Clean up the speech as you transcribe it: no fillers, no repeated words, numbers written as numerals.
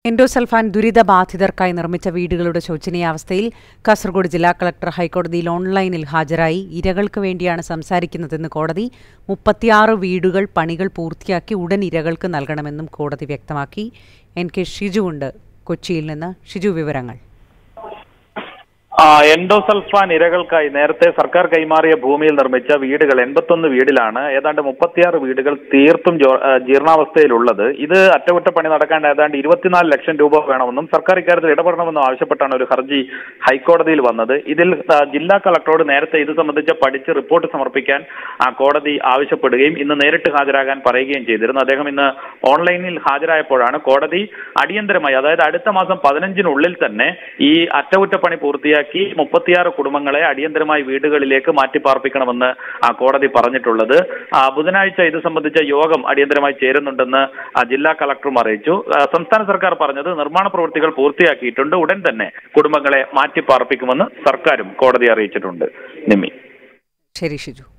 Endosulfan ദുരിതബാധിതർക്കായി നിർമ്മിച്ച വീടുകളുടെ ശോചനീയാവസ്ഥയിൽ കാസർഗോഡ് ജില്ലാ കളക്ടർ ഹൈക്കോടതിയിൽ ഓൺലൈനിൽ ഹാജരായി. ഇരകൾക്ക് വേണ്ടിയാണ് സംസാരിക്കുന്നതെന്ന് കോടതി. 36 വീടുകൾ പണികൾ പൂർത്തിയാക്കി ഉടൻ ഇരകൾക്ക് നൽകണമെന്നും കോടതി വ്യക്തമാക്കി. NK ഷിജു ഉണ്ട് കൊച്ചിയിൽ നിന്ന്. ഷിജു, വിവരങ്ങൾ. എൻഡോസൾഫാൻ ഇരകൾക്കായി നേരത്തെ സർക്കാർ കൈമാറിയ ഭൂമിയിൽ നിർമ്മിച്ച വീടുകൾ 81 വീടിലാണ് ഏതാണ്ട് 36 വീടുകൾ തീർത്തും ജീർണാവസ്ഥയിലുള്ളത്. ഇത് അറ്റകുറ്റപ്പണി നടക്കാൻ ഏതാണ്ട് 24 ലക്ഷം രൂപ വേണമെന്നും സർക്കാർ ഇക്കാര്യത്തിൽ ഇടപെടണമെന്നും ആവശ്യപ്പെട്ടാണ് ഒരു ഹർജി ഹൈക്കോടതിയിൽ വന്നത്. ഇതിൽ ജില്ലാ കളക്ടറോട് നേരത്തെ ഇത് സംബന്ധിച്ച് പഠിച്ച് റിപ്പോർട്ട് സമർപ്പിക്കാൻ കോടതി ആവശ്യപ്പെടുകയും ഇന്ന് നേരിട്ട് ഹാജരാകാൻ പറയുകയും ചെയ്തിരുന്നു. അദ്ദേഹം ഇന്ന് ഓൺലൈനിൽ ഹാജരായപ്പോഴാണ് കോടതി അടിയന്തരമായി, അതായത് അടുത്ത മാസം 15-നുള്ളിൽ തന്നെ ഈ അറ്റകുറ്റപ്പണി പൂർത്തിയാക്കി 36 കുടുംബങ്ങളെ അടിയന്തരമായി വീടുകളിലേക്ക് മാറ്റിപ്പാർപ്പിക്കണമെന്ന് കോടതി പറഞ്ഞിട്ടുള്ളത്. ബുധനാഴ്ച ഇത് സംബന്ധിച്ച യോഗം അടിയന്തരമായി ചേരുന്നുണ്ടെന്ന് ജില്ലാ കളക്ടറും അറിയിച്ചു. സംസ്ഥാന സർക്കാർ പറഞ്ഞത് നിർമ്മാണ പ്രവൃത്തികൾ പൂർത്തിയാക്കിയിട്ടുണ്ട്, ഉടൻ തന്നെ കുടുംബങ്ങളെ മാറ്റിപ്പാർപ്പിക്കുമെന്ന് സർക്കാരും കോടതി അറിയിച്ചിട്ടുണ്ട്. നിമ്മി. ശരി ഷിജു.